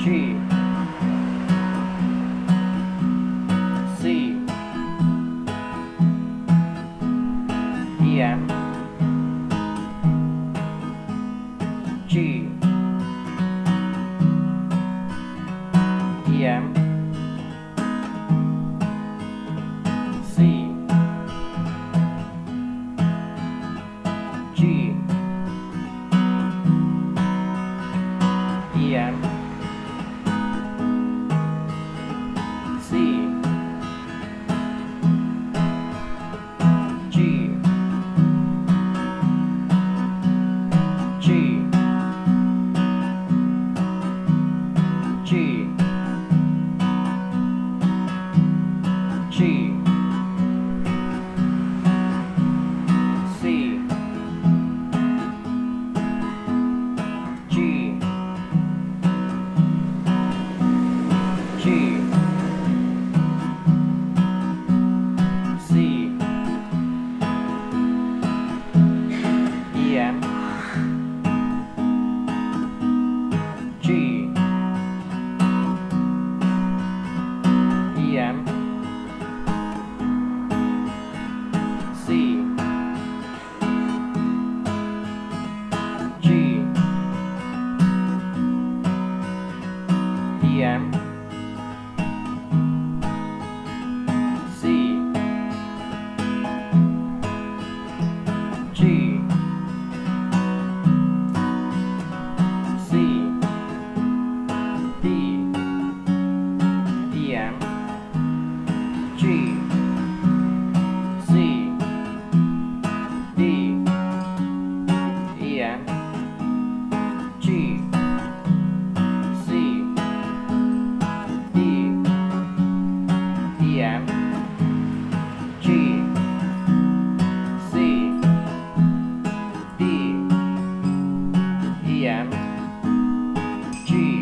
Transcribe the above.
G, C, E, M, G, E, M, C, G, E, M, C, G, G, G, G, C, G, G, C, E, M, G, E, M, C, G, E, M, C, G, C, D, E, M, G, C, D, E, M, G, C, D, E, M, G, C, D, E, M, G,